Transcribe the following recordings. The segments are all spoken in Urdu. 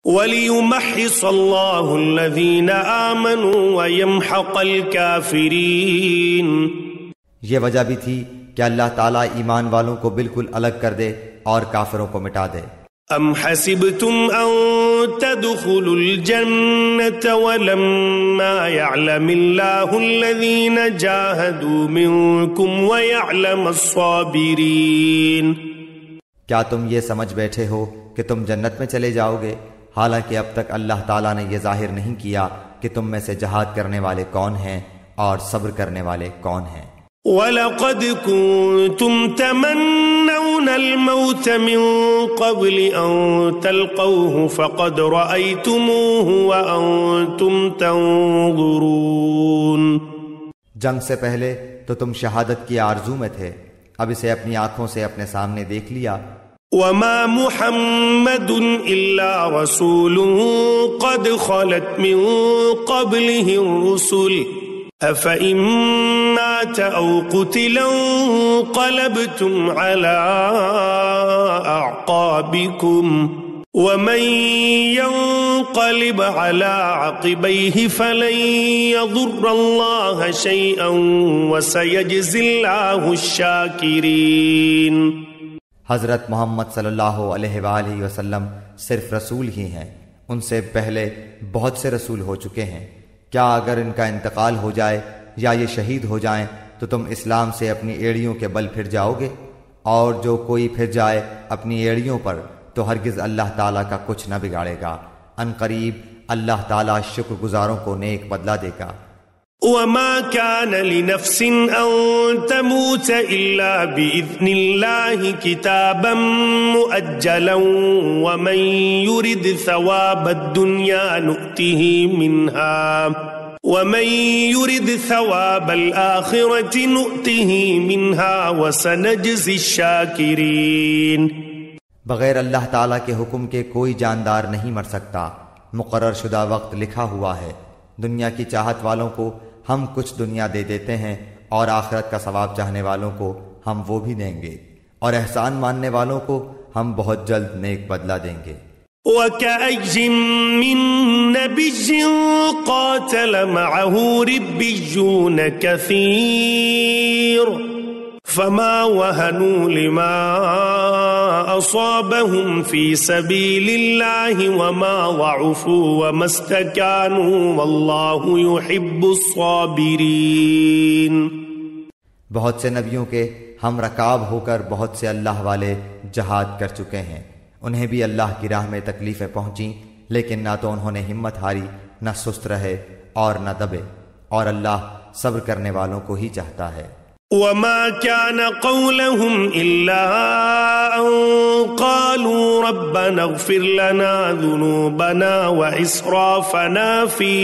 وَلِيُمَحِّصَ اللَّهُ الَّذِينَ آمَنُوا وَيَمْحَقَ الْكَافِرِينَ۔ یہ وجہ بھی تھی کہ اللہ تعالیٰ ایمان والوں کو بالکل الگ کر دے اور کافروں کو مٹا دے۔ ام حسبتم ان تدخلوا الجنة ولما يعلم الله الذين جاهدوا منكم ويعلم الصابرين۔ کیا تم یہ سمجھ بیٹھے ہو کہ تم جنت میں چلے جاؤ گے، حالانکہ اب تک اللہ تعالیٰ نے یہ ظاہر نہیں کیا کہ تم میں سے جہاد کرنے والے کون ہیں اور صبر کرنے والے کون ہیں۔ وَلَقَدْ كُنْتُمْ تَمَنَّوْنَ الْمَوْتَ مِنْ قَبْلِ أَنْ تَلْقَوْهُ فَقَدْ رَأَيْتُمُوهُ وَأَنْتُمْ تَنْظُرُونَ۔ جنگ سے پہلے تو تم شہادت کی آرزو میں تھے، اب اسے اپنی آنکھوں سے اپنے سامنے دیکھ لیا۔ وَمَا مُحَمَّدٌ إِلَّا رَسُولٌ قَدْ خَلَتْ مِنْ قَبْلِهِ الرُّسُلُ أَفَإِن مَّاتَ أَوْ قُتِلَ انقَلَبْتُمْ عَلَىٰ أَعْقَابِكُمْ وَمَن يَنقَلِبْ عَلَىٰ عَقِبَيْهِ فَلَن يَضُرَّ اللَّهَ شَيْئًا وَسَيَجْزِي اللَّهُ الشَّاكِرِينَ۔ حضرت محمد صلی اللہ علیہ وآلہ وسلم صرف رسول ہی ہیں، ان سے پہلے بہت سے رسول ہو چکے ہیں۔ کیا اگر ان کا انتقال ہو جائے یا یہ شہید ہو جائیں تو تم اسلام سے اپنی ایڑیوں کے بل پھر جاؤ گے؟ اور جو کوئی پھر جائے اپنی ایڑیوں پر تو ہرگز اللہ تعالیٰ کا کچھ نہ بگاڑے گا، ان قریب اللہ تعالیٰ شکر گزاروں کو نیک بدلہ دے گا۔ وَمَا كَانَ لِنَفْسٍ أَن تَمُوتَ إِلَّا بِإِذْنِ اللَّهِ كِتَابًا مُؤَجَّلًا وَمَن يُرِدْ ثَوَابَ الدُّنْيَا نُؤْتِهِ مِنْهَا وَمَن يُرِدْ ثَوَابَ الْآخِرَةِ نُؤْتِهِ مِنْهَا وَسَنَجْزِي الشَّاكِرِينَ۔ بغیر اللہ تعالیٰ کے حکم کے کوئی جاندار نہیں مر سکتا، مقرر شدہ وقت لکھا ہوا ہے۔ دنیا کی چاہت والوں کو ہم کچھ دنیا دے دیتے ہیں اور آخرت کا ثواب چاہنے والوں کو ہم وہ بھی دیں گے، اور احسان ماننے والوں کو ہم بہت جلد نیک بدلہ دیں گے۔ وَكَأَيٍّ مِّن نَّبِيٍّ قَاتَلَ مَعَهُ رِبِّيُّونَ كَثِيرٌ فَمَا وَهَنُوا لِمَا أَصَابَهُمْ فِي سَبِيلِ اللَّهِ وَمَا ضَعُفُوا وَمَا اسْتَكَانُوا وَاللَّهُ يُحِبُّ الصَّابِرِينَ۔ بہت سے نبیوں کے ہم رکاب ہو کر بہت سے اللہ والے جہاد کر چکے ہیں، انہیں بھی اللہ کی راہ میں تکلیفیں پہنچیں، لیکن نہ تو انہوں نے ہمت ہاری، نہ سست رہے اور نہ دبے، اور اللہ صبر کرنے والوں کو ہی چاہتا ہے۔ وَمَا كَانَ قَوْلَهُمْ إِلَّا أَن قَالُوا رَبَّنَا اغْفِرْ لَنَا ذُنُوبَنَا وَإِسْرَافَنَا فِي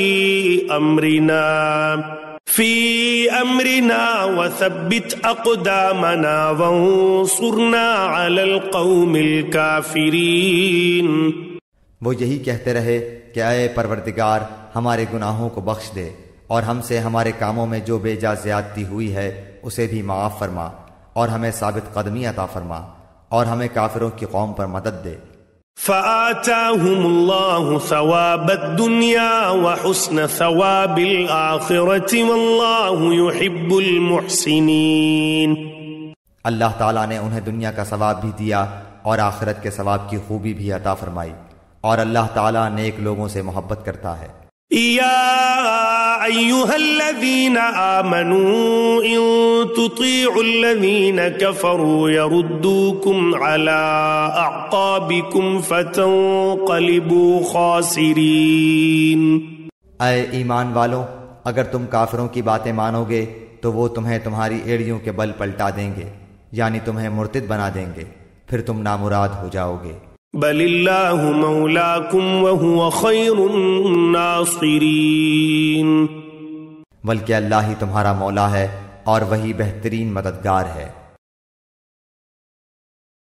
أَمْرِنَا وَثَبِّتْ أَقْدَامَنَا وَانصُرْنَا عَلَى الْقَوْمِ الْكَافِرِينَ۔ وہ یہی کہتے رہے کہ اے پروردگار ہمارے گناہوں کو بخش دے اور ہم سے ہمارے کاموں میں جو بے جا زیادتی ہوئی ہے اسے بھی معاف فرما، اور ہمیں ثابت قدمی عطا فرما، اور ہمیں کافروں کی قوم پر مدد دے۔ فَآتَاهُمُ اللَّهُ ثَوَابَ الدُّنْيَا وَحُسْنَ ثَوَابِ الْآخِرَةِ وَاللَّهُ يُحِبُّ الْمُحْسِنِينَ۔ اللہ تعالیٰ نے انہیں دنیا کا ثواب بھی دیا اور آخرت کے ثواب کی خوبی بھی عطا فرمائی، اور اللہ تعالیٰ نیک لوگوں سے محبت کرتا ہے۔ یا ایھا الذین آمنوا ان تطیعوا الذین کفروا یردوکم علی اعقابکم فتنقلبوا خاسرین۔ اے ایمان والوں، اگر تم کافروں کی باتیں مانو گے تو وہ تمہیں تمہاری ایڑیوں کے بل پلٹا دیں گے، یعنی تمہیں مرتد بنا دیں گے، پھر تم نامراد ہو جاؤ گے۔ بل اللہ مولاکم وہو خیر الناصرین۔ بلکہ اللہ ہی تمہارا مولا ہے اور وہی بہترین مددگار ہے۔